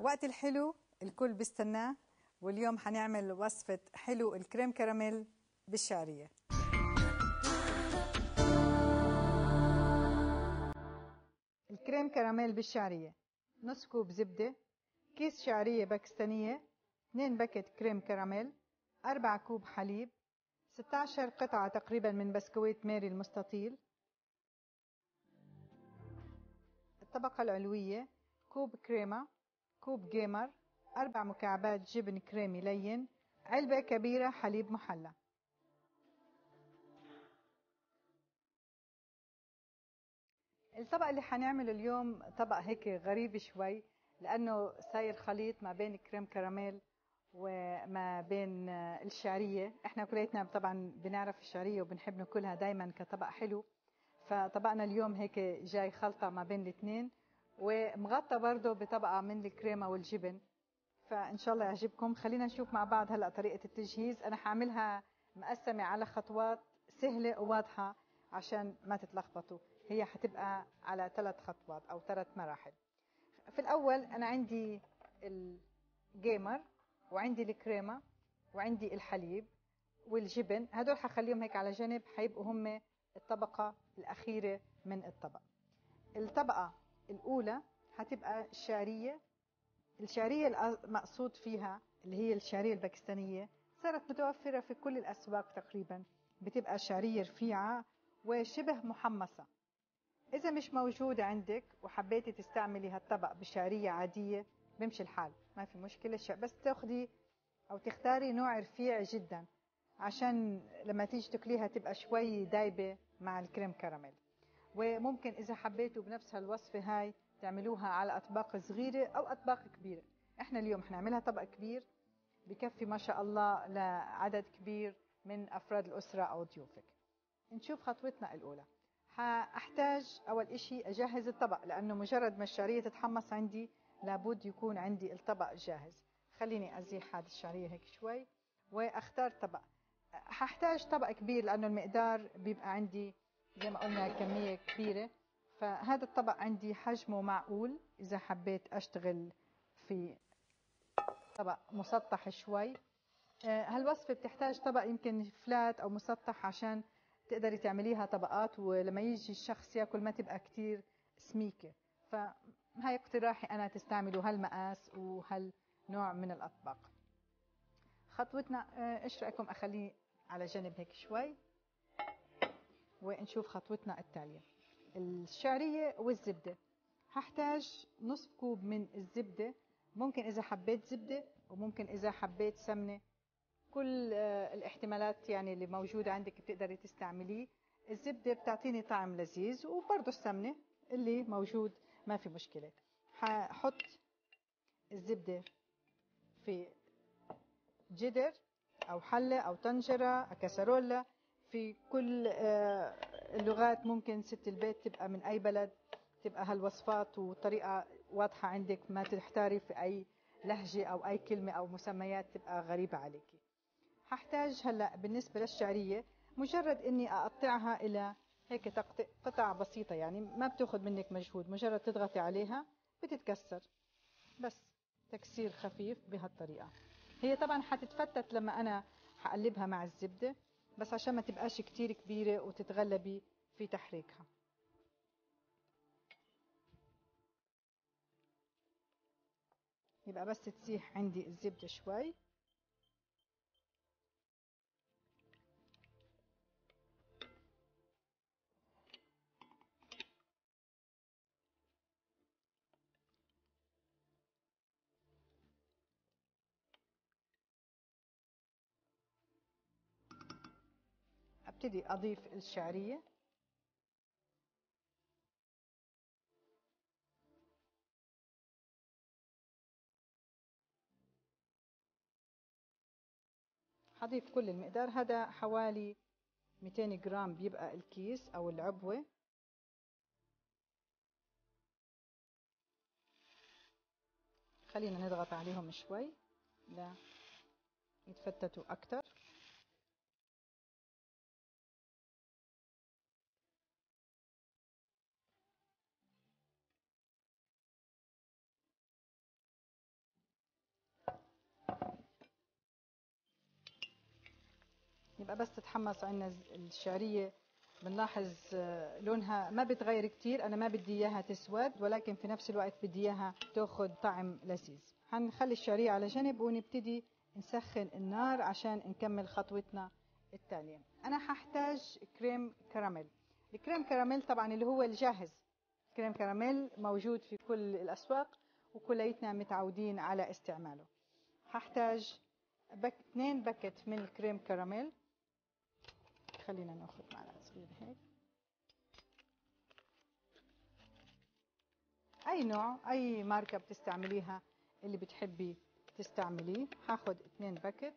وقت الحلو الكل بيستناه، واليوم حنعمل وصفة حلو الكريم كراميل بالشعرية. الكريم كراميل بالشعرية: نص كوب زبدة، كيس شعرية باكستانية، 2 باكت كريم كراميل، 4 كوب حليب، 16 قطعة تقريبا من بسكويت ماري المستطيل. الطبقة العلوية: كوب كريمة، كوب جيمر، 4 مكعبات جبن كريمي لين، علبة كبيرة حليب محلى. الطبق اللي حنعمله اليوم طبق هيك غريب شوي، لأنه صاير خليط ما بين كريم كراميل وما بين الشعرية. احنا كليتنا طبعا بنعرف الشعرية وبنحب ناكلها دايما كطبق حلو، فطبقنا اليوم هيك جاي خلطة ما بين الاثنين، ومغطى برضه بطبقة من الكريمة والجبن. فإن شاء الله يعجبكم. خلينا نشوف مع بعض هلأ طريقة التجهيز. أنا حاعملها مقسمة على خطوات سهلة وواضحة عشان ما تتلخبطوا. هي حتبقى على 3 خطوات أو 3 مراحل. في الأول أنا عندي الجيمر، وعندي الكريمة، وعندي الحليب والجبن. هدول حخليهم هيك على جنب، حيبقوا هم الطبقة الأخيرة من الطبق. الطبقة الأولى حتبقى الشعرية. الشعرية المقصود فيها اللي هي الشعرية الباكستانية، صارت متوفرة في كل الأسواق تقريبا. بتبقى شعرية رفيعة وشبه محمصة. إذا مش موجودة عندك وحبيتي تستعملي هالطبق بشعرية عادية بمشي الحال، ما في مشكلة. بس تاخدي أو تختاري نوع رفيع جدا عشان لما تيجي تاكليها تبقى شوي دايبة مع الكريم كراميل. وممكن إذا حبيتوا بنفس هالوصفة هاي تعملوها على أطباق صغيرة أو أطباق كبيرة. إحنا اليوم حنعملها طبق كبير بكفي ما شاء الله لعدد كبير من أفراد الأسرة أو ضيوفك. نشوف خطوتنا الأولى. حاحتاج أول إشي أجهز الطبق، لأنه مجرد ما الشعرية تتحمص عندي لابد يكون عندي الطبق جاهز. خليني أزيح هذه الشعرية هيك شوي وأختار طبق. حاحتاج طبق كبير لأنه المقدار بيبقى عندي زي ما قلنا كمية كبيرة، فهذا الطبق عندي حجمه معقول. إذا حبيت أشتغل في طبق مسطح شوي، هالوصفة بتحتاج طبق يمكن فلات أو مسطح عشان تقدري تعمليها طبقات، ولما يجي الشخص ياكل ما تبقى كتير سميكة. فهاي اقتراحي أنا، تستعملوا هالمقاس وهالنوع من الأطباق. خطوتنا إيش رأيكم أخليه على جنب هيك شوي ونشوف خطوتنا التالية. الشعرية والزبدة. هحتاج نصف كوب من الزبدة، ممكن إذا حبيت زبدة وممكن إذا حبيت سمنة، كل الاحتمالات يعني اللي موجودة عندك بتقدري تستعمليه. الزبدة بتعطيني طعم لذيذ، وبرضه السمنة اللي موجود ما في مشكلة. هحط الزبدة في جدر أو حلة أو طنجرة كاسرولة. في كل اللغات ممكن ست البيت تبقى من أي بلد تبقى هالوصفات وطريقة واضحة عندك، ما تحتاري في أي لهجة أو أي كلمة أو مسميات تبقى غريبة عليكي. هحتاج هلأ بالنسبة للشعرية مجرد إني أقطعها إلى هيك قطع بسيطة، يعني ما بتاخد منك مجهود، مجرد تضغطي عليها بتتكسر، بس تكسير خفيف بهالطريقة. هي طبعا حتتفتت لما أنا هقلبها مع الزبدة، بس عشان ما تبقاش كتير كبيرة وتتغلبي في تحريكها. يبقى بس تسيح عندي الزبدة شوي. ابتدي اضيف الشعرية. هضيف كل المقدار. هذا حوالي 200 جرام بيبقى الكيس او العبوة. خلينا نضغط عليهم شوي لا يتفتتوا اكتر. يبقى بس تتحمص عنا الشعرية. بنلاحظ لونها ما بتغير كتير، انا ما بدي اياها تسود، ولكن في نفس الوقت بدي اياها تاخد طعم لذيذ. هنخلي الشعرية على جنب ونبتدي نسخن النار عشان نكمل خطوتنا التالية. انا هحتاج كريم كراميل. الكريم كراميل طبعا اللي هو الجاهز، كريم كراميل موجود في كل الاسواق وكليتنا متعودين على استعماله. هحتاج 2 باكت من الكريم كراميل. خلينا ناخذ معلقه صغيره هيك. اي نوع، اي ماركه بتستعمليها اللي بتحبي تستعمليه. هاخذ 2 باكت.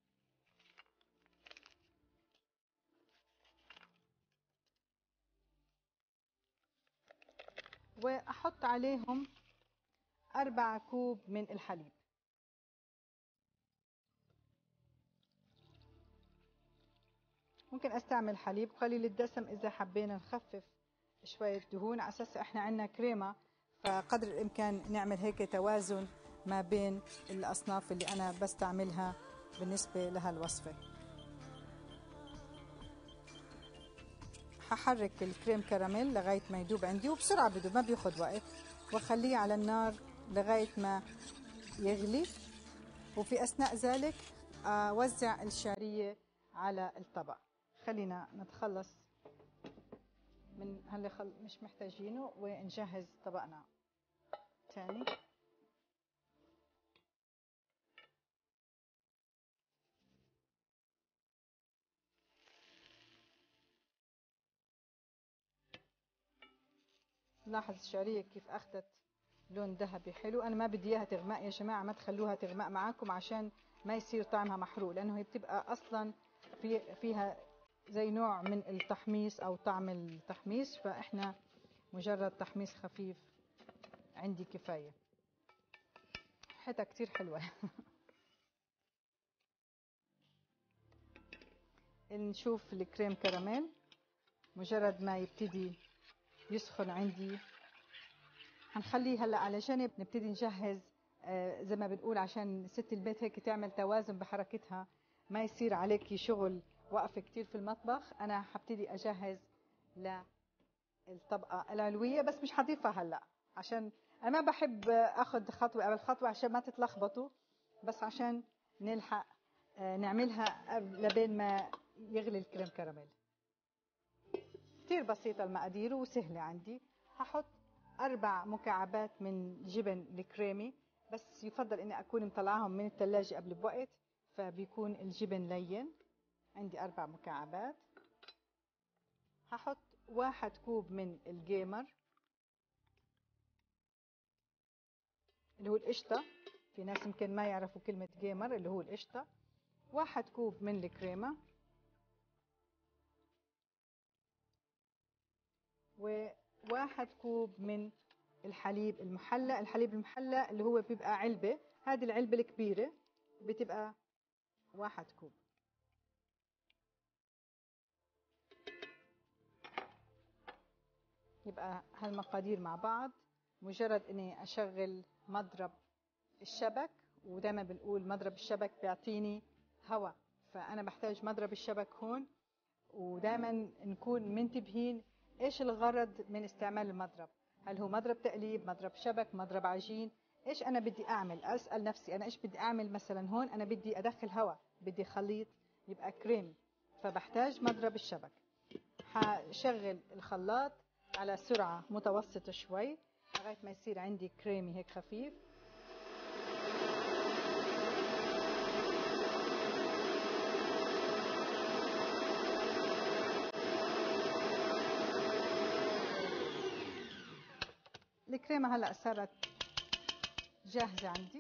واحط عليهم 4 كوب من الحليب. ممكن استعمل حليب قليل الدسم اذا حبينا نخفف شوية دهون، على اساس احنا عندنا كريمة، فقدر الامكان نعمل هيك توازن ما بين الاصناف اللي انا بستعملها بالنسبة لهالوصفة. هحرك الكريم كراميل لغاية ما يدوب عندي، وبسرعة بدوب ما بياخد وقت، واخليه على النار لغاية ما يغلي. وفي اثناء ذلك اوزع الشعرية على الطبق. خلينا نتخلص من هاللي مش محتاجينه ونجهز طبقنا تاني. لاحظ الشعرية كيف اخذت لون ذهبي حلو. انا ما بدي اياها تغمق يا جماعة، ما تخلوها تغمق معاكم عشان ما يصير طعمها محروق، لانه هي بتبقى اصلا فيها زي نوع من التحميص او طعم التحميص، فاحنا مجرد تحميص خفيف عندي كفاية. ريحتها كتير حلوة. نشوف الكريم كراميل مجرد ما يبتدي يسخن عندي هنخليه هلا على جنب. نبتدي نجهز زي ما بنقول عشان ست البيت هيك تعمل توازن بحركتها، ما يصير عليكي شغل وقف كتير في المطبخ. انا هبتدي اجهز للطبقة العلوية، بس مش هضيفها هلا عشان انا ما بحب اخذ خطوة قبل خطوة عشان ما تتلخبطوا، بس عشان نلحق نعملها لبين ما يغلي الكريم كراميل. كتير بسيطة المقادير وسهلة عندي. هحط 4 مكعبات من جبن الكريمي، بس يفضل اني اكون مطلعاهم من الثلاجة قبل بوقت فبيكون الجبن لين. عندي 4 مكعبات. هحط 1 كوب من الجيمر اللي هو القشطة، في ناس يمكن ما يعرفوا كلمة جيمر اللي هو القشطة. 1 كوب من الكريمة، و1 كوب من الحليب المحلى. الحليب المحلى اللي هو بيبقى علبة، هذه العلبة الكبيرة بتبقى 1 كوب. يبقى هالمقادير مع بعض. مجرد اني اشغل مضرب الشبك، ودايما بنقول مضرب الشبك بيعطيني هواء، فانا بحتاج مضرب الشبك هون. ودايما نكون منتبهين ايش الغرض من استعمال المضرب، هل هو مضرب تقليب، مضرب شبك، مضرب عجين، ايش انا بدي اعمل. اسال نفسي انا ايش بدي اعمل. مثلا هون انا بدي ادخل هواء، بدي خليط يبقى كريم، فبحتاج مضرب الشبك. هشغل الخلاط على سرعة متوسطة شوي لغاية ما يصير عندي كريمي هيك خفيف. الكريمة هلأ صارت جاهزة عندي.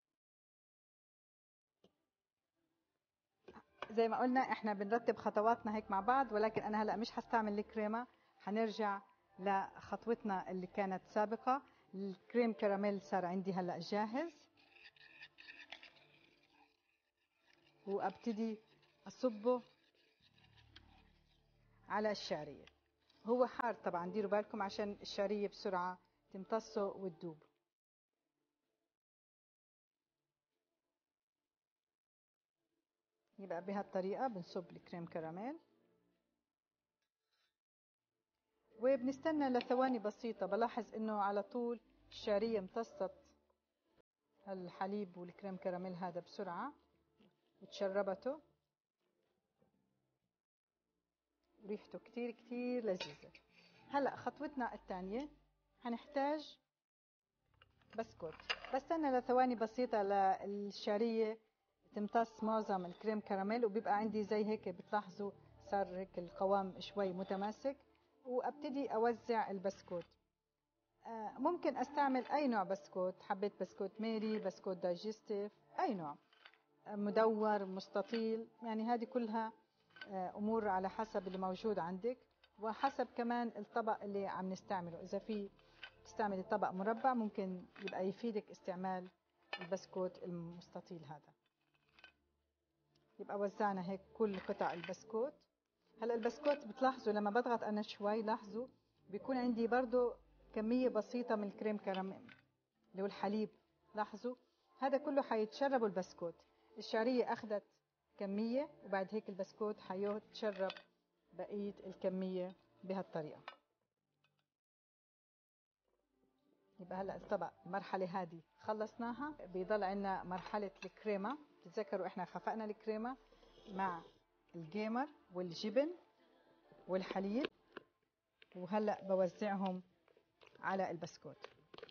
زي ما قلنا احنا بنرتب خطواتنا هيك مع بعض، ولكن انا هلأ مش هستعمل الكريمة، هنرجع لخطوتنا اللي كانت سابقة. الكريم كراميل صار عندي هلأ جاهز، وابتدي اصبه على الشعرية. هو حار طبعا، ديروا بالكم عشان الشعرية بسرعة تمتصه وتدوب. يبقى بهالطريقة بنصب الكريم كراميل وبنستنى لثواني بسيطة. بلاحظ انه على طول الشعرية امتصت الحليب والكريم كراميل هذا بسرعة وتشربته، ريحته كتير كتير لذيذة. هلأ خطوتنا الثانية هنحتاج بسكوت. بستنى لثواني بسيطة للشعرية تمتص معظم الكريم كراميل، وبيبقى عندي زي هيك بتلاحظوا صار هيك القوام شوي متماسك، وابتدي اوزع البسكوت. ممكن استعمل اي نوع بسكوت، حبيت بسكوت ميري، بسكوت دايجستيف، اي نوع، مدور مستطيل، يعني هذه كلها امور على حسب اللي موجود عندك وحسب كمان الطبق اللي عم نستعمله. اذا في تستعملي طبق مربع ممكن يبقى يفيدك استعمال البسكوت المستطيل هذا. يبقى وزعنا هيك كل قطع البسكوت. هلا البسكوت بتلاحظوا لما بضغط انا شوي، لاحظوا بيكون عندي برضو كمية بسيطة من الكريم كراميل اللي هو الحليب. لاحظوا هذا كله حيتشربوا البسكوت. الشعرية اخذت كمية وبعد هيك البسكوت حيتشرب بقية الكمية بهالطريقة. يبقى هلا الطبق المرحلة هذه خلصناها. بيضل عندنا مرحلة الكريمة. تتذكروا احنا خفقنا الكريمة مع الجيمر والجبن والحليب، وهلا بوزعهم على البسكوت.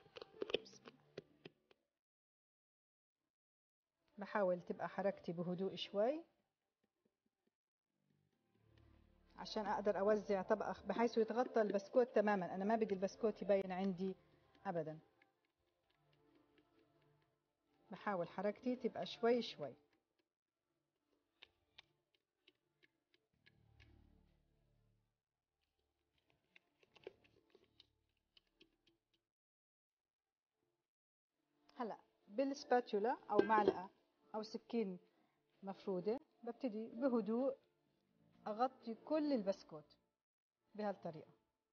بحاول تبقى حركتي بهدوء شوي عشان اقدر اوزع طبقة بحيث يتغطى البسكوت تماما. انا ما بدي البسكوت يبين عندي ابدا. بحاول حركتي تبقى شوي شوي. هلا بالسباتولا او معلقة او سكين مفرودة ببتدي بهدوء اغطي كل البسكوت بهالطريقة.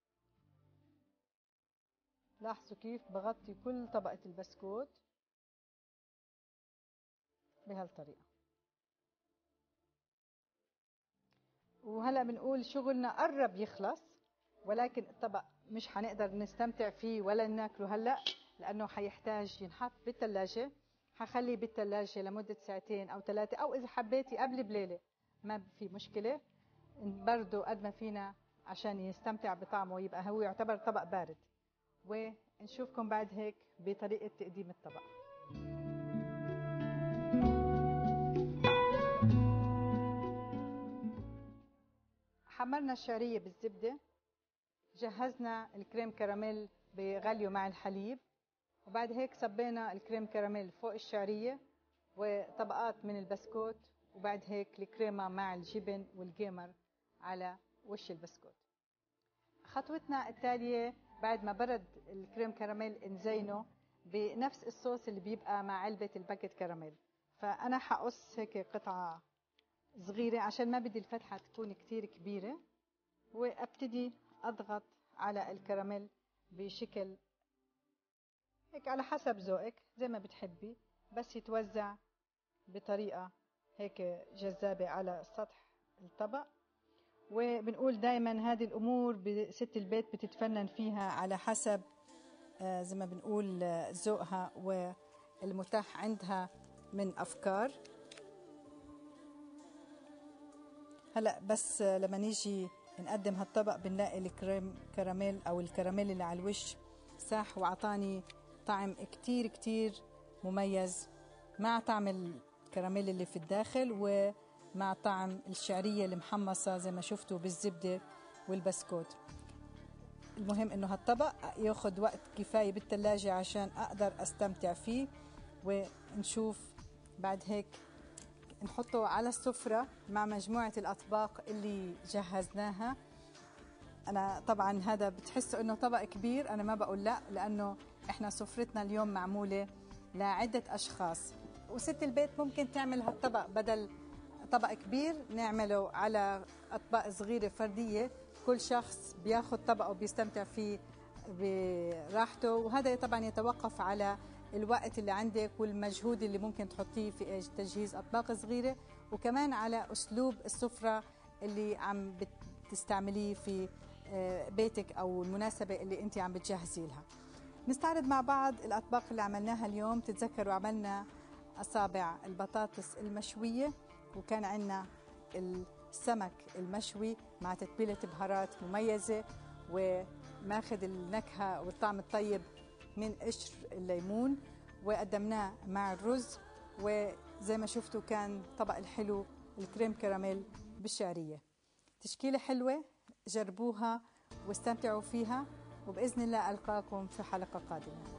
لاحظوا كيف بغطي كل طبقة البسكوت بهالطريقة. وهلا بنقول شغلنا قرب يخلص، ولكن الطبق مش حنقدر نستمتع فيه ولا ناكله هلا لانه حيحتاج ينحط بالثلاجة. حخليه بالثلاجة لمدة ساعتين او 3، او اذا حبيتي قبل بليلة ما في مشكلة، برضو قد ما فينا عشان يستمتع بطعمه يبقى هو يعتبر طبق بارد. ونشوفكم بعد هيك بطريقة تقديم الطبق. حمرنا الشعرية بالزبدة، جهزنا الكريم كراميل بغليه مع الحليب، وبعد هيك صبينا الكريم كراميل فوق الشعرية وطبقات من البسكوت، وبعد هيك الكريمة مع الجبن والجيمر على وش البسكوت. خطوتنا التالية بعد ما برد الكريم كراميل نزينه بنفس الصوص اللي بيبقى مع علبة الباكت كراميل. فأنا حقص هيك قطعة صغيرة عشان ما بدي الفتحة تكون كتير كبيرة، وابتدي اضغط على الكراميل بشكل هيك على حسب ذوقك زي ما بتحبي، بس يتوزع بطريقة هيك جذابة على سطح الطبق. وبنقول دايما هذه الامور ست البيت بتتفنن فيها على حسب زي ما بنقول ذوقها والمتاح عندها من افكار. هلا بس لما نيجي نقدم هالطبق بنلاقي الكريم كراميل او الكراميل اللي على الوش ساح وعطاني طعم كتير كتير مميز مع طعم الكراميل اللي في الداخل ومع طعم الشعرية المحمصة زي ما شفتوا بالزبدة والبسكوت. المهم انه هالطبق ياخد وقت كفاية بالثلاجة عشان اقدر استمتع فيه. ونشوف بعد هيك نحطه على السفرة مع مجموعة الأطباق اللي جهزناها. أنا طبعا هذا بتحسوا إنه طبق كبير، أنا ما بقول لا، لأنه إحنا سفرتنا اليوم معمولة لعدة أشخاص، وست البيت ممكن تعمل هالطبق بدل طبق كبير نعمله على أطباق صغيرة فردية، كل شخص بياخد طبقه وبيستمتع فيه براحته. وهذا طبعا يتوقف على الوقت اللي عندك والمجهود اللي ممكن تحطيه في تجهيز أطباق صغيرة، وكمان على أسلوب السفرة اللي عم بتستعمليه في بيتك أو المناسبة اللي أنت عم بتجهزي لها. نستعرض مع بعض الأطباق اللي عملناها اليوم. تتذكروا عملنا أصابع البطاطس المشوية، وكان عندنا السمك المشوي مع تتبيلة بهارات مميزة وماخذ النكهة والطعم الطيب من قشر الليمون، وقدمناه مع الرز. وزي ما شفتوا كان طبق الحلو الكريم كراميل بالشعرية. تشكيلة حلوة، جربوها واستمتعوا فيها، وبإذن الله ألقاكم في حلقة قادمة.